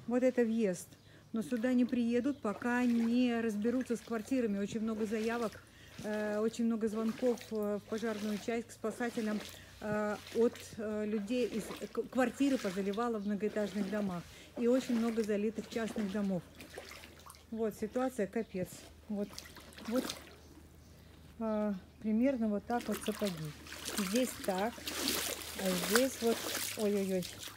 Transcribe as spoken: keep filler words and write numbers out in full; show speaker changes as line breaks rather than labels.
Вот это въезд. Но сюда не приедут, пока не разберутся с квартирами. Очень много заявок, э, очень много звонков в пожарную часть к спасателям э, от э, людей. Из, квартиры позаливало в многоэтажных домах. И очень много залитых частных домов. Вот ситуация капец. Вот, вот э, примерно вот так вот сапоги. Здесь так, а здесь вот, ой-ой-ой.